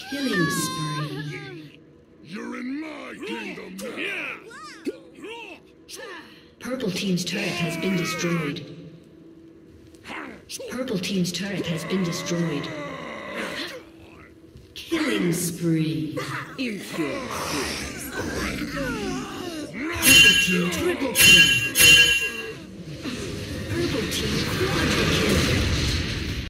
Killing spree. You're in my kingdom now. Purple team's turret has been destroyed. Purple team's turret has been destroyed. Killing spree. Purple team triple kill.